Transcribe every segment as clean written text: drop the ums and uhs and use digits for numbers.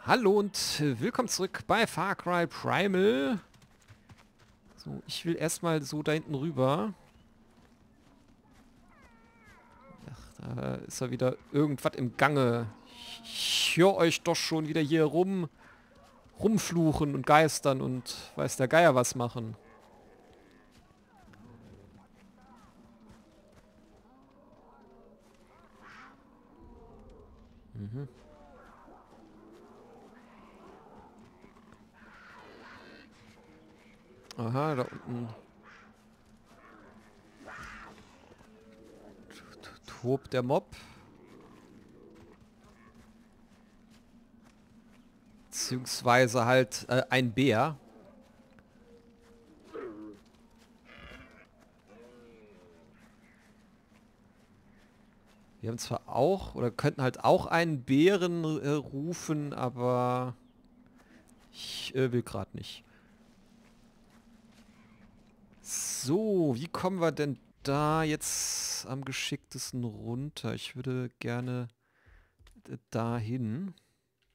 Hallo und willkommen zurück bei Far Cry Primal. So, ich will erstmal so da hinten rüber. Ach, da ist ja wieder irgendwas im Gange. Ich höre euch doch schon wieder hier rumfluchen und geistern und weiß der Geier was machen. Mhm. Aha, da unten tobt der Mob. Beziehungsweise halt ein Bär. Wir haben zwar auch, oder könnten halt auch einen Bären rufen, aber ich will gerade nicht. So, wie kommen wir denn da jetzt am geschicktesten runter? Ich würde gerne dahin.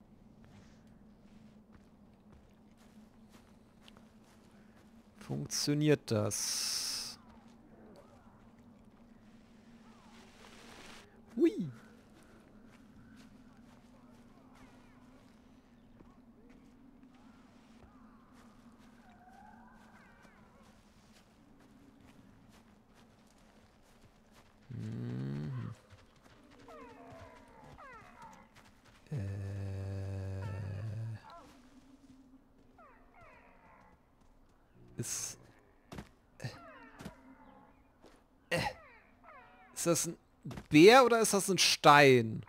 Funktioniert das? Hui. Mhm. Ist, ist das ein Bär oder ist das ein Stein?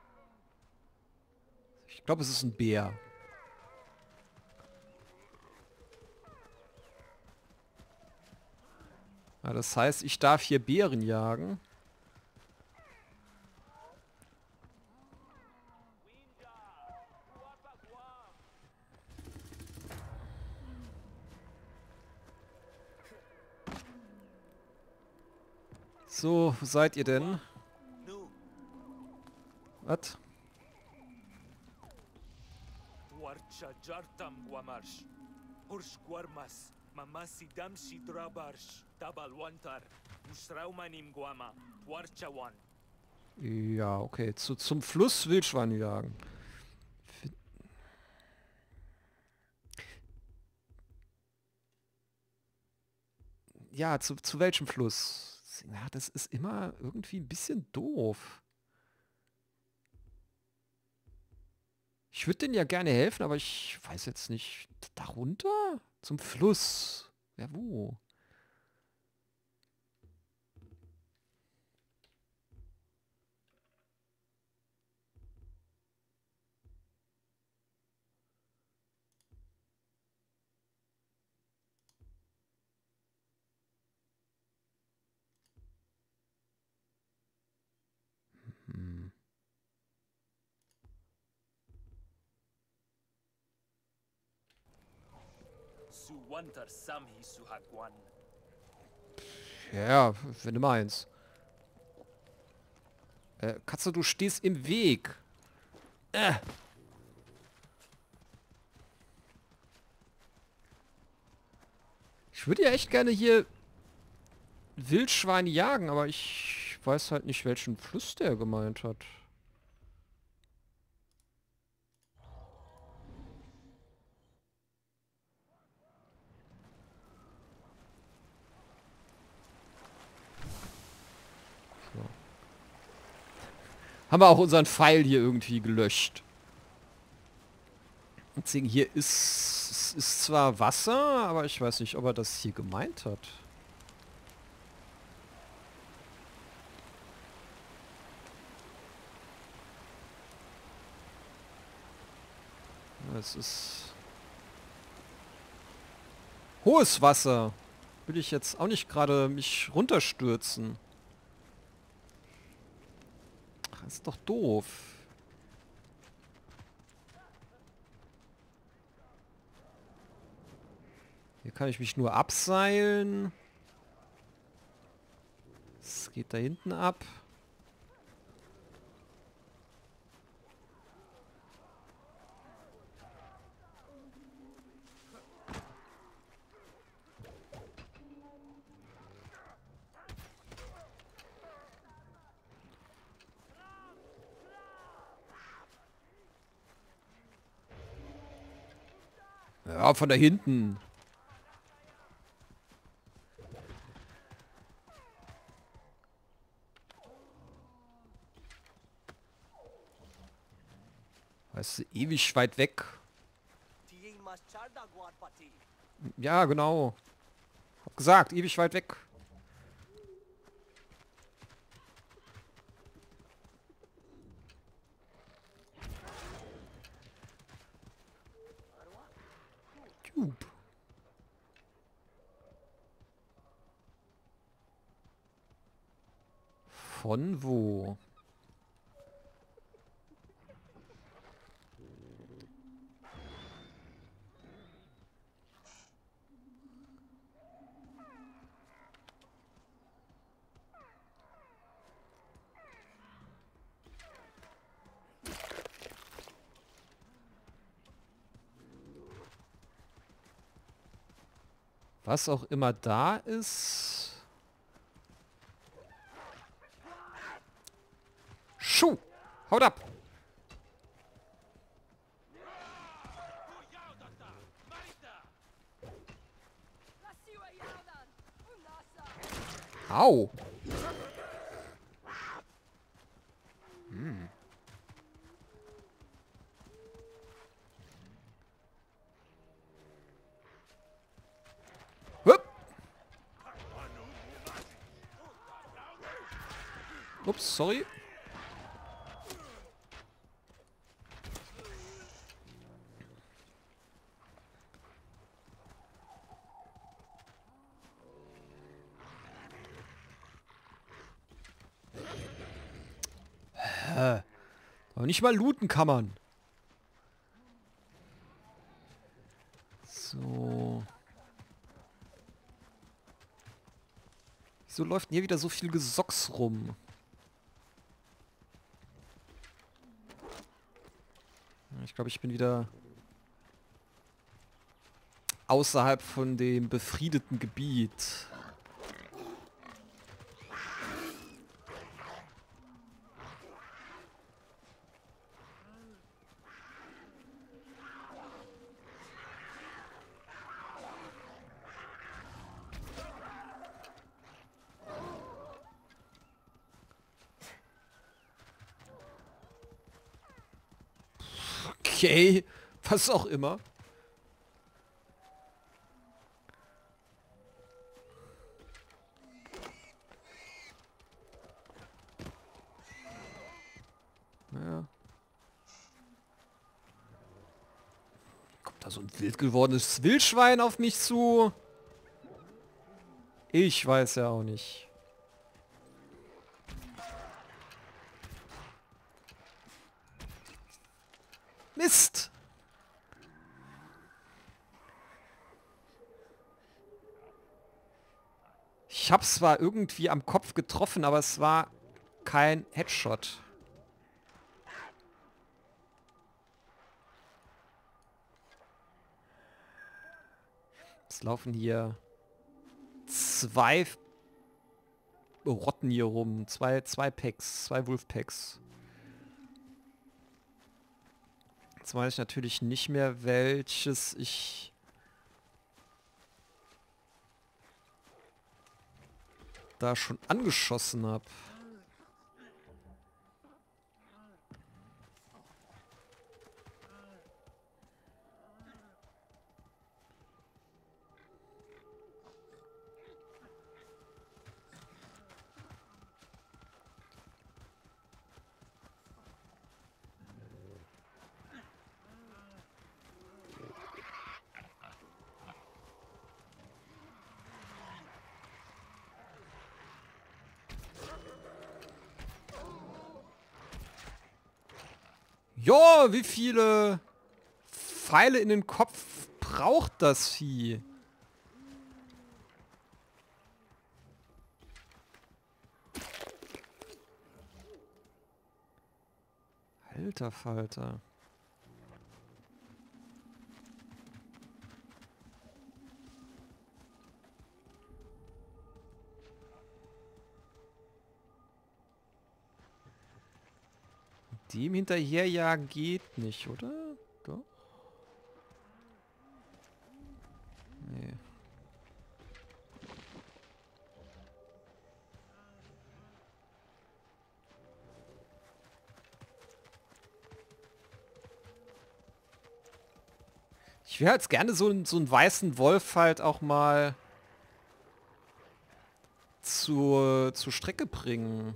Ich glaube, es ist ein Bär. Ja, das heißt, ich darf hier Bären jagen. So, wo seid ihr denn? Was? Warcha jartam guamarsh. Hurs guarmas. Mamasi damsi drabarsh. Tabalwantar. Usraumanim guama. Warchawan. Ja, okay. Zum Fluss Wildschweine jagen. Ja, zu welchem Fluss? Ja, das ist immer irgendwie ein bisschen doof. Ich würde denen ja gerne helfen, aber ich weiß jetzt nicht. Darunter? Zum Fluss? Ja, wo? Hm. Suwantar samhi suhagwan. Ja, wenn du meinst. Katze, du stehst im Weg. Äh. Ich würde ja echt gerne hier Wildschweine jagen, aber ich weiß halt nicht, welchen Fluss der gemeint hat. So. Haben wir auch unseren Pfeil hier irgendwie gelöscht. Deswegen hier ist zwar Wasser, aber ich weiß nicht, ob er das hier gemeint hat. Es ist hohes Wasser. Will ich jetzt auch nicht gerade mich runterstürzen. Ach, ist doch doof. Hier kann ich mich nur abseilen. Es geht da hinten ab. Ja, von da hinten. Weißt du, ewig weit weg. Ja, genau. Hab gesagt, ewig weit weg. Cube. Von wo? Was auch immer da ist. Schuh! Haut ab! Au! Hm. Hup. Ups, sorry. Aber nicht mal looten kann man. So. Wieso läuft denn hier wieder so viel Gesocks rum? Ich glaube, ich bin wieder außerhalb von dem befriedeten Gebiet. Okay, was auch immer. Naja. Kommt da so ein wild gewordenes Wildschwein auf mich zu? Ich weiß ja auch nicht. Mist! Ich hab's zwar irgendwie am Kopf getroffen, aber es war kein Headshot. Es laufen hier zwei Rotten hier rum. Zwei Packs. Zwei Wolfpacks. Jetzt weiß ich natürlich nicht mehr, welches ich... da schon angeschossen habe. Jo, wie viele Pfeile in den Kopf braucht das Vieh? Alter Falter. Dem hinterherjagen geht nicht, oder? Doch. Nee. Ich wäre jetzt gerne so einen weißen Wolf halt auch mal zur Strecke bringen.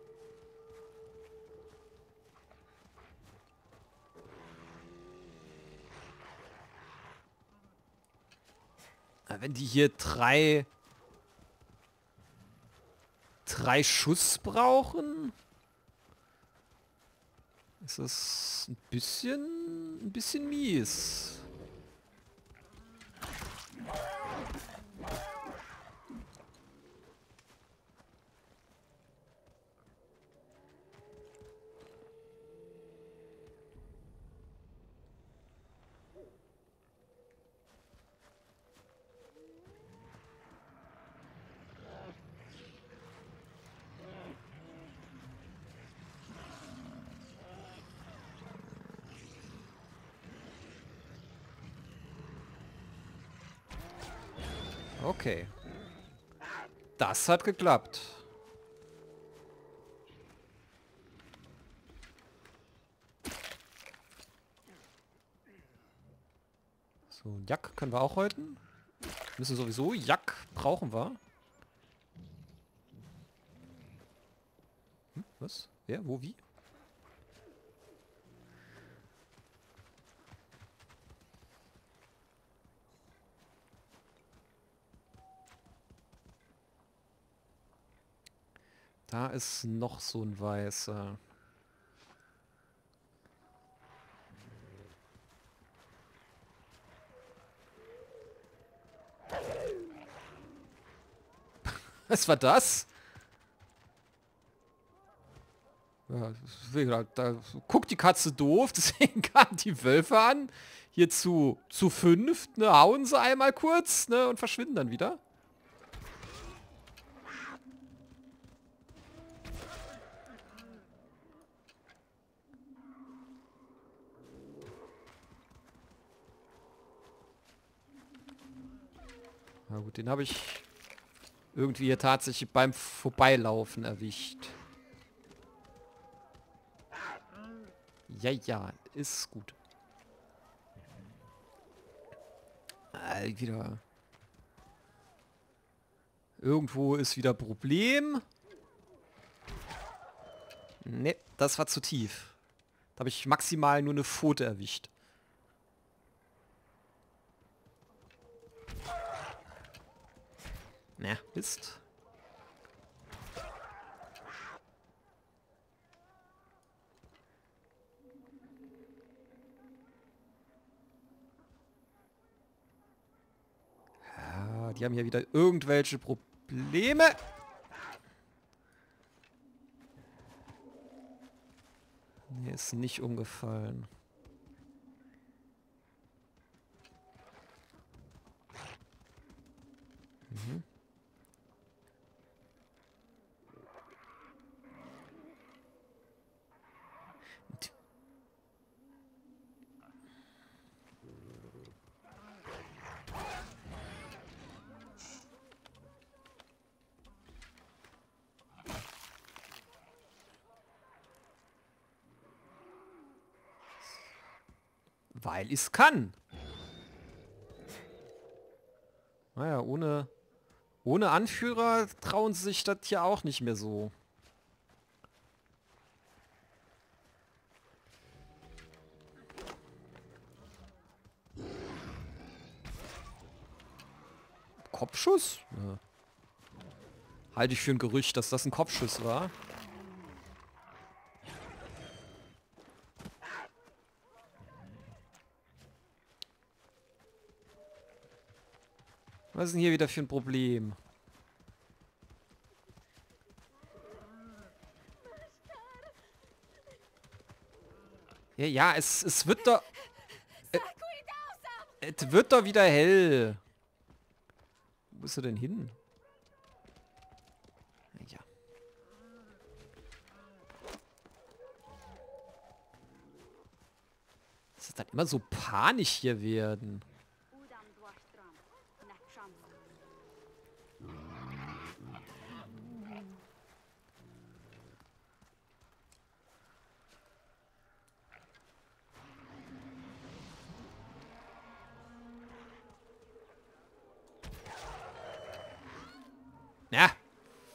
Wenn die hier drei Schuss brauchen, ist das ein bisschen mies. Okay. Das hat geklappt. So, Jack können wir auch häuten. Müssen sowieso. Jack brauchen wir. Hm, was? Wer? Wo? Wie? Da ist noch so ein weißer. Was war das? Ja, da guckt die Katze doof, deswegen kamen die Wölfe an. Hier zu fünft, ne, hauen sie einmal kurz, ne, und verschwinden dann wieder. Na gut, den habe ich irgendwie hier tatsächlich beim Vorbeilaufen erwischt. Ja, ja, ist gut. Wieder. Irgendwo ist wieder Problem. Ne, das war zu tief. Da habe ich maximal nur eine Pfote erwischt. Na, Mist. Ja, die haben hier wieder irgendwelche Probleme. Mir ist nicht umgefallen. Mhm. Weil ich es kann. Naja, ohne Anführer trauen sie sich das hier auch nicht mehr so. Kopfschuss? Ja. Halte ich für ein Gerücht, dass das ein Kopfschuss war. Was ist denn hier wieder für ein Problem? Ja, ja, es wird doch... Es wird doch wieder hell. Wo ist er denn hin? Ja. Das ist dann immer so panisch hier werden.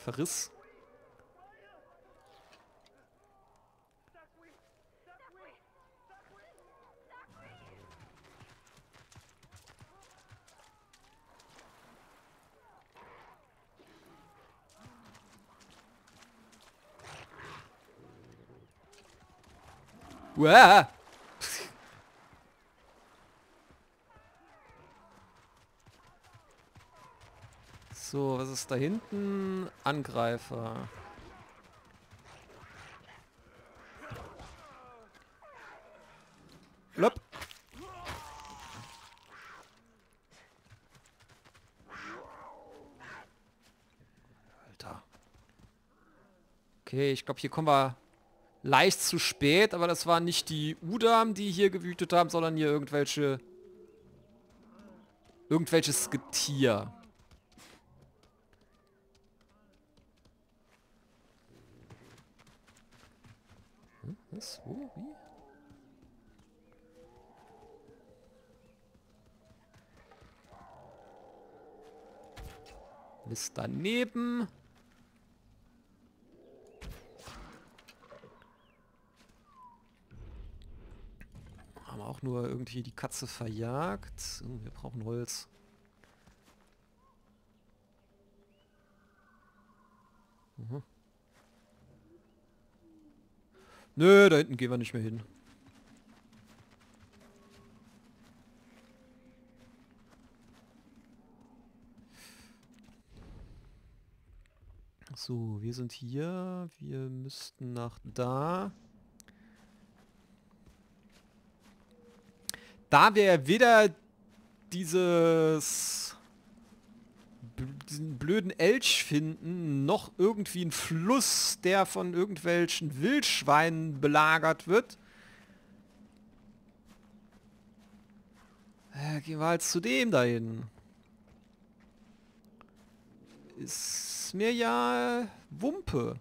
Verriss. Uah. So, was ist da hinten? Angreifer. Blop. Alter. Okay, ich glaube, hier kommen wir leicht zu spät, aber das waren nicht die Udam, die hier gewütet haben, sondern hier irgendwelches Getier. Was? Wo? Wie? Mist daneben. Haben auch nur irgendwie die Katze verjagt. Oh, wir brauchen Holz. Mhm. Nö, da hinten gehen wir nicht mehr hin. So, wir sind hier. Wir müssten nach da. Da wir weder diesen blöden Elch finden, noch irgendwie einen Fluss, der von irgendwelchen Wildschweinen belagert wird, gehen wir halt zu dem dahin. Ist mir ja Wumpe.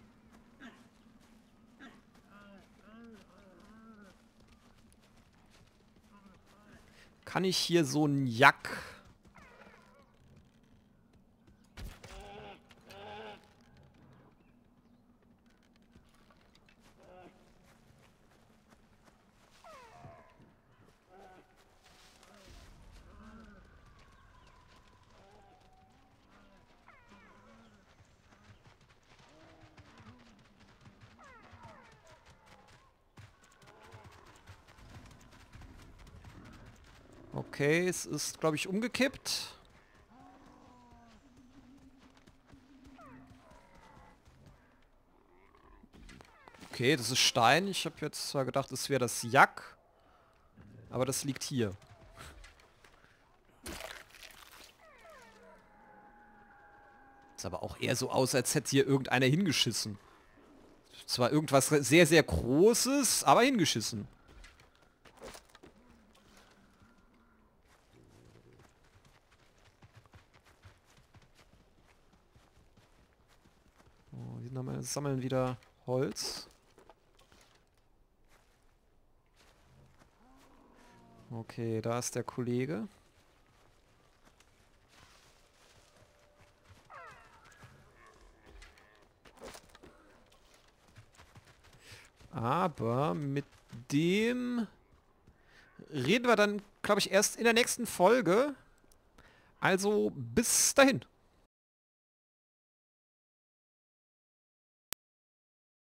Kann ich hier so einen Jack... Okay, es ist, glaube ich, umgekippt. Okay, das ist Stein. Ich habe jetzt zwar gedacht, es wäre das Jack. Aber das liegt hier. Ist aber auch eher so aus, als hätte hier irgendeiner hingeschissen. Zwar irgendwas sehr, sehr Großes, aber hingeschissen. Wir sammeln wieder Holz. Okay, da ist der Kollege. Aber mit dem reden wir dann, glaube ich, erst in der nächsten Folge. Also bis dahin.